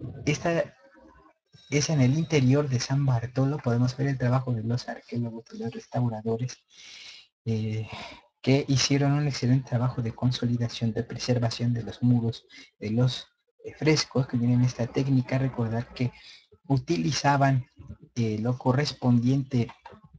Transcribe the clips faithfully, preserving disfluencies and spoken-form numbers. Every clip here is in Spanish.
Esta es en el interior de San Bartolo. Podemos ver el trabajo de los arqueólogos, de los restauradores, eh, que hicieron un excelente trabajo de consolidación, de preservación de los muros, de los eh, frescos que tienen esta técnica. Recordar que utilizaban eh, lo correspondiente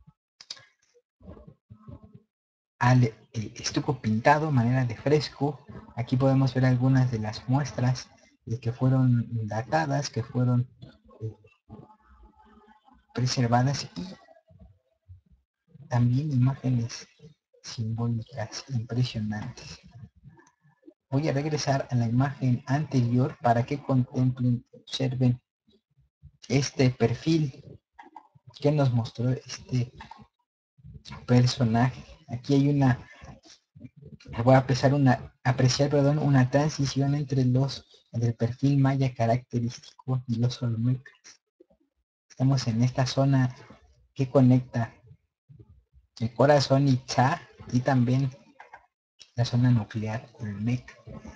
al eh, estuco pintado, manera de fresco. Aquí podemos ver algunas de las muestras eh, que fueron datadas, que fueron eh, preservadas, y también imágenes simbólicas impresionantes. Voy a regresar a la imagen anterior para que contemplen, observen este perfil que nos mostró este personaje. Aquí hay una, voy a apreciar una, apreciar, perdón, una transición entre los, entre el perfil maya característico y los olmecas. Estamos en esta zona que conecta el corazón Itzá y también la zona nuclear Olmeca.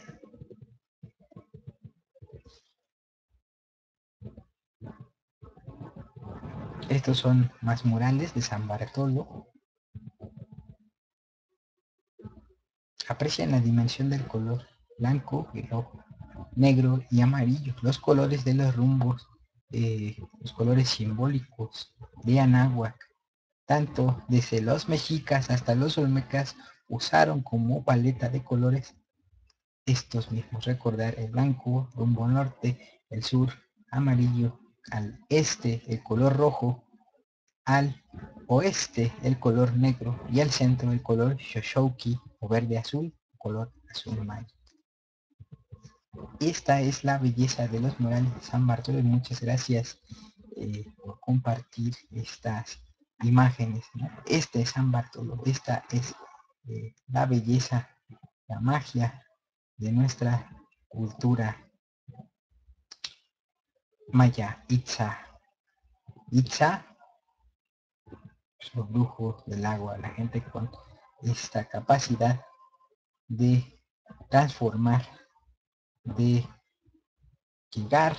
Estos son más murales de San Bartolo. Aprecian la dimensión del color blanco, rojo, negro y amarillo, los colores de los rumbos, eh, los colores simbólicos de Anáhuac. Tanto desde los mexicas hasta los olmecas usaron como paleta de colores estos mismos. Recordar el blanco, rumbo norte, el sur, amarillo, al este el color rojo, al oeste el color negro y al centro el color shoshouki o verde azul, color azul maya. Esta es la belleza de los murales de San Bartolo y muchas gracias eh, por compartir estas imágenes, ¿no? Este es San Bartolo, esta es eh, la belleza, la magia de nuestra cultura maya, Itzá. Itzá, los brujos del agua, la gente con esta capacidad de transformar, de llegar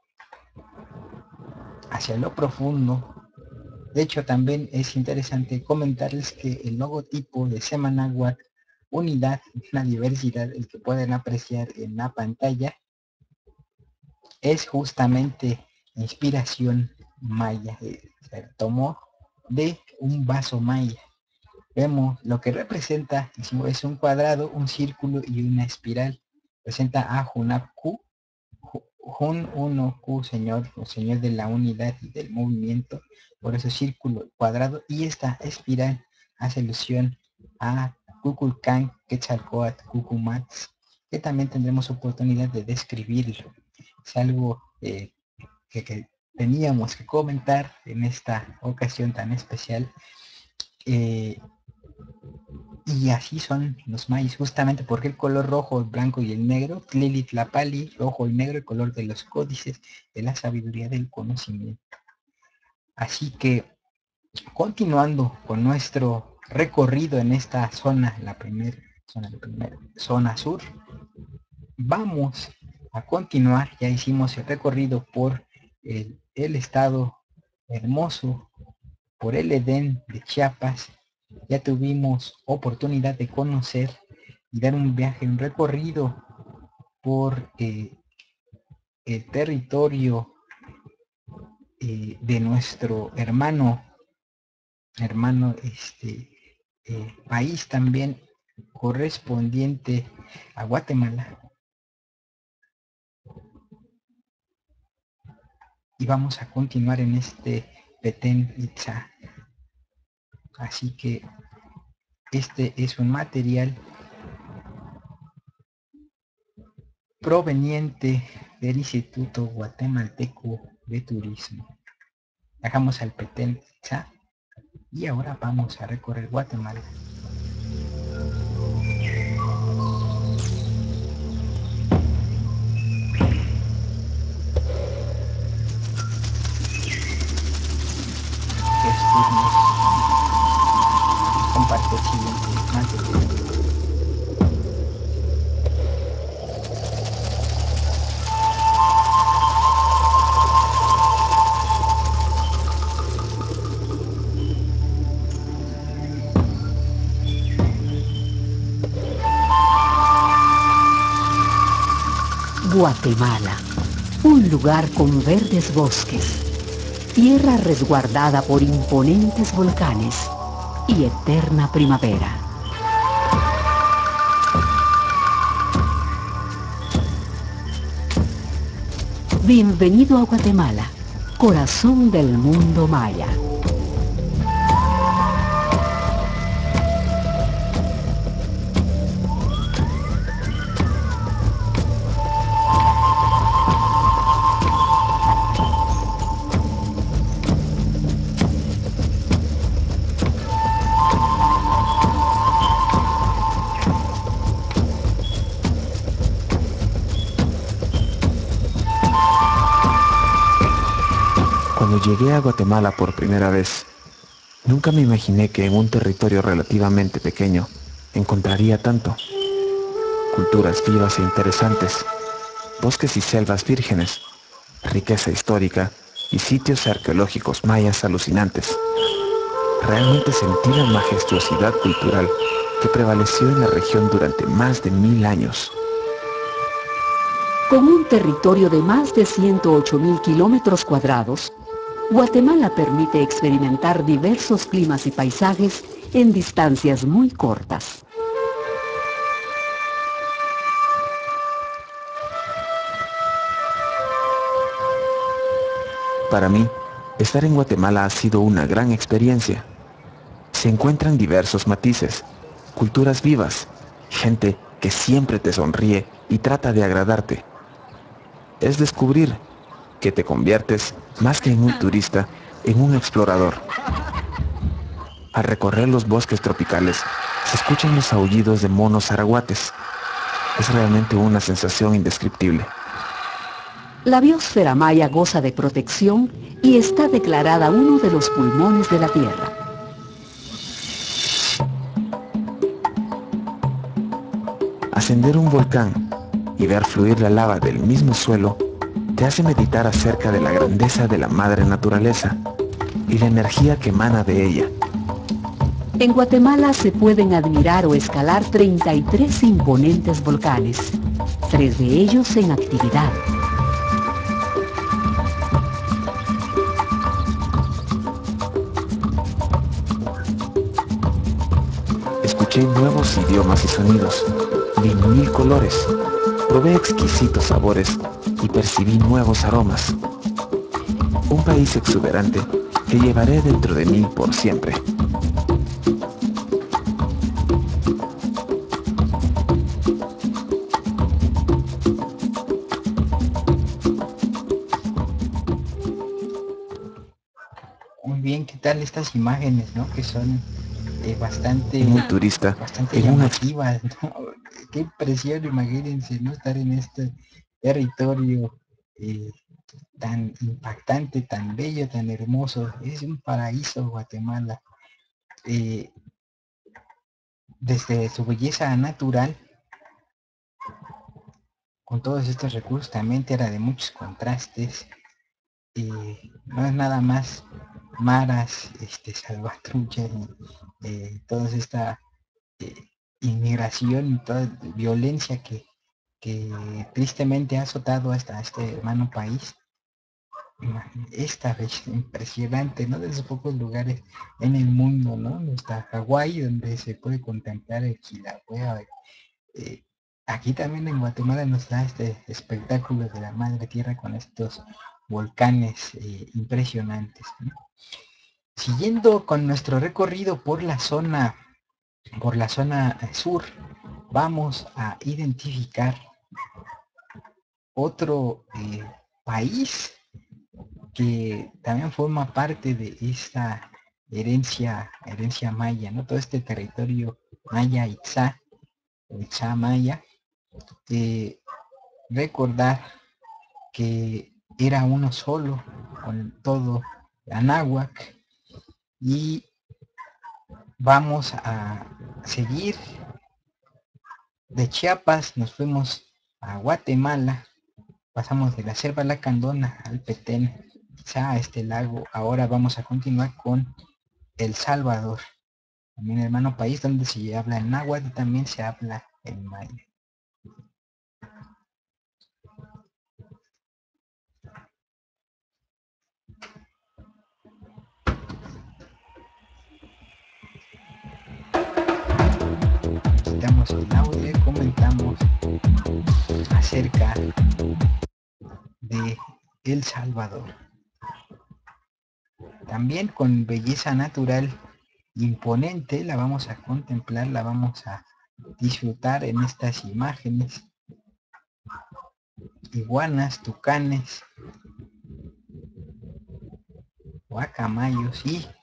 hacia lo profundo. De hecho, también es interesante comentarles que el logotipo de Semanáhuac, unidad, la diversidad, el que pueden apreciar en la pantalla, es justamente inspiración maya. Se tomó de un vaso maya. Vemos lo que representa, es un cuadrado, un círculo y una espiral. Presenta a Hunapku, Jun uno Q, señor, o señor de la unidad y del movimiento, por eso círculo, cuadrado, y esta espiral hace alusión a Kukulcán, Quetzalcóatl, Cucumatz, que también tendremos oportunidad de describirlo. Es algo eh, que, que teníamos que comentar en esta ocasión tan especial. Eh, y así son los mayas, justamente porque el color rojo, el blanco y el negro, Tlilitlapali, rojo y negro, el color de los códices, de la sabiduría del conocimiento. Así que, continuando con nuestro recorrido en esta zona, la primera zona, la primera zona sur, vamos a continuar. Ya hicimos el recorrido por el, el estado hermoso, por el Edén de Chiapas. Ya tuvimos oportunidad de conocer y dar un viaje, un recorrido por eh, el territorio eh, de nuestro hermano, hermano este eh, país también correspondiente a Guatemala. Y vamos a continuar en este Petén Itzá. Así que este es un material proveniente del Instituto Guatemalteco de Turismo. Dejamos al Petén Itzá y ahora vamos a recorrer Guatemala. Comparte el siguiente material. Guatemala, un lugar con verdes bosques, tierra resguardada por imponentes volcanes y eterna primavera. Bienvenido a Guatemala, corazón del mundo maya. Cuando llegué a Guatemala por primera vez, nunca me imaginé que en un territorio relativamente pequeño encontraría tanto. Culturas vivas e interesantes, bosques y selvas vírgenes, riqueza histórica y sitios arqueológicos mayas alucinantes. Realmente sentí la majestuosidad cultural que prevaleció en la región durante más de mil años. Con un territorio de más de ciento ocho mil kilómetros cuadrados, Guatemala permite experimentar diversos climas y paisajes en distancias muy cortas. Para mí, estar en Guatemala ha sido una gran experiencia. Se encuentran diversos matices, culturas vivas, gente que siempre te sonríe y trata de agradarte. Es descubrir que te conviertes, más que en un turista, en un explorador. Al recorrer los bosques tropicales, se escuchan los aullidos de monos arahuates. Es realmente una sensación indescriptible. La biosfera maya goza de protección y está declarada uno de los pulmones de la Tierra. Ascender un volcán y ver fluir la lava del mismo suelo te hace meditar acerca de la grandeza de la madre naturaleza y la energía que emana de ella. En Guatemala se pueden admirar o escalar treinta y tres imponentes volcanes, tres de ellos en actividad. Escuché nuevos idiomas y sonidos, vi mil colores, probé exquisitos sabores y percibí nuevos aromas. Un país exuberante que llevaré dentro de mí por siempre. Muy bien, ¿qué tal estas imágenes, no? Que son eh, bastante, En un turista, bastante en una llamativas, ¿no? Qué impresión, imagínense, ¿no? Estar en este territorio eh, tan impactante, tan bello, tan hermoso. Es un paraíso Guatemala. Eh, desde su belleza natural, con todos estos recursos, también era de muchos contrastes. Eh, no es nada más maras, este, salvatrucha y eh, toda esta eh, inmigración y toda violencia que, que tristemente ha azotado hasta este hermano país. Esta vez impresionante, ¿no? De esos pocos lugares en el mundo, ¿no? Está Hawái, donde se puede contemplar el Kilauea. Eh, aquí también en Guatemala nos da este espectáculo de la madre tierra con estos volcanes eh, impresionantes, ¿no? Siguiendo con nuestro recorrido por la zona, por la zona sur, vamos a identificar otro eh, país que también forma parte de esta herencia, herencia maya, ¿no? Todo este territorio maya Itzá, o Itzá maya, eh, recordar que era uno solo con todo Anáhuac, y vamos a seguir de Chiapas, nos fuimos a Guatemala, pasamos de la selva lacandona al Petén, quizá a este lago. Ahora vamos a continuar con El Salvador, también hermano país donde se habla el náhuatl y también se habla el maya. hablamos acerca de El Salvador. También con belleza natural imponente, la vamos a contemplar, la vamos a disfrutar en estas imágenes. Iguanas, tucanes, guacamayos y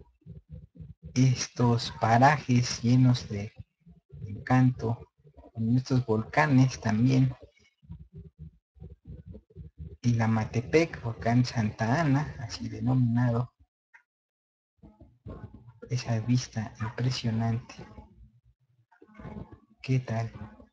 estos parajes llenos de encanto, con estos volcanes también. Y la Matepec, volcán Santa Ana, así denominado. Esa vista impresionante. ¿Qué tal?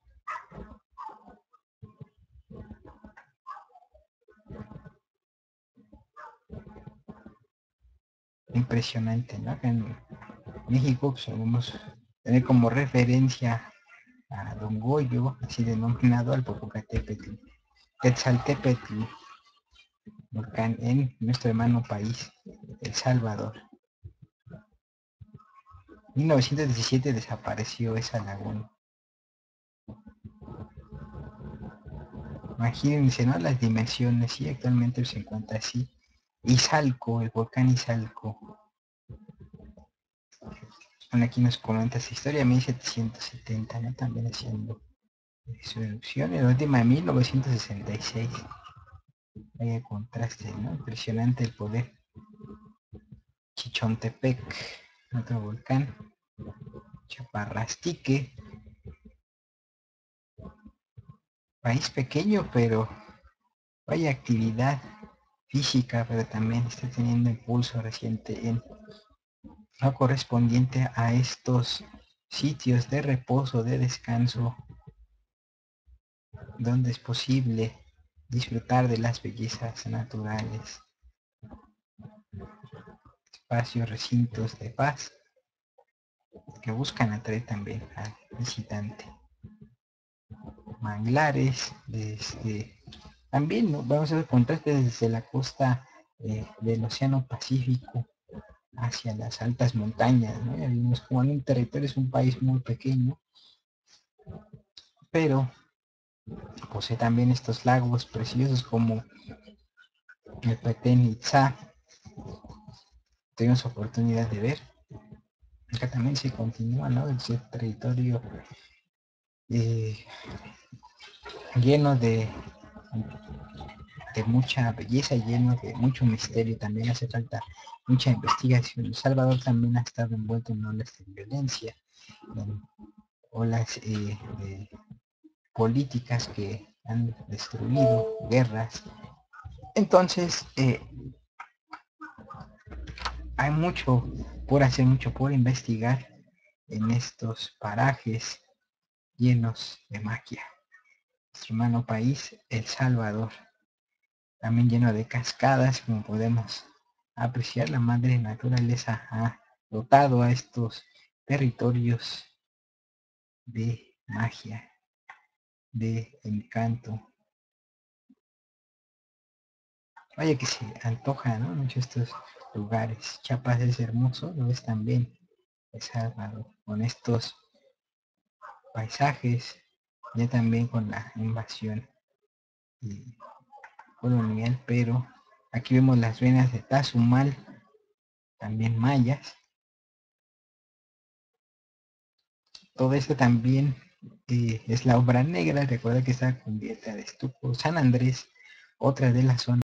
Impresionante, ¿no? Acá en México pues, vamos a tener como referencia a Don Goyo, así denominado, al Popocatépetl, Quetzaltépetl, volcán en nuestro hermano país, El Salvador. mil novecientos diecisiete desapareció esa laguna. Imagínense, ¿no? Las dimensiones, y actualmente se encuentra así. Izalco, el volcán Izalco. Bueno, aquí nos comenta esa historia, mil setecientos setenta, ¿no? También haciendo su erupción, en la última de mil novecientos sesenta y seis. Vaya contraste, ¿no? Impresionante el poder. Chichontepec, otro volcán. Chaparrastique. País pequeño, pero vaya actividad física, pero también está teniendo impulso reciente en lo correspondiente a estos sitios de reposo, de descanso, donde es posible disfrutar de las bellezas naturales, espacios, recintos de paz que buscan atraer también al visitante. Manglares, desde, también ¿no? Vamos a ver contrastes desde la costa eh, del Océano Pacífico hacia las altas montañas, ¿no? Ya vimos como en un territorio es un país muy pequeño, pero posee también estos lagos preciosos como el Petén Itzá. Tuvimos oportunidad de ver. Acá también se continúa, ¿no? Ese territorio eh, lleno de, de mucha belleza, lleno de mucho misterio. También hace falta mucha investigación. El Salvador también ha estado envuelto en olas de violencia, en olas eh, de políticas que han destruido, guerras. Entonces, eh, hay mucho por hacer, mucho por investigar en estos parajes llenos de magia. Nuestro hermano país, El Salvador, también lleno de cascadas, como podemos apreciar. La madre naturaleza ha dotado a estos territorios de magia, de encanto. Vaya que se antoja, ¿no? Muchos estos lugares. Chiapas es hermoso, lo es también El Salvador, con estos paisajes, ya también con la invasión y colonial, pero aquí vemos las ruinas de Tazumal, también mayas. Todo esto también eh, es la obra negra. Recuerda que está cubierta de estuco. San Andrés, otra de las zonas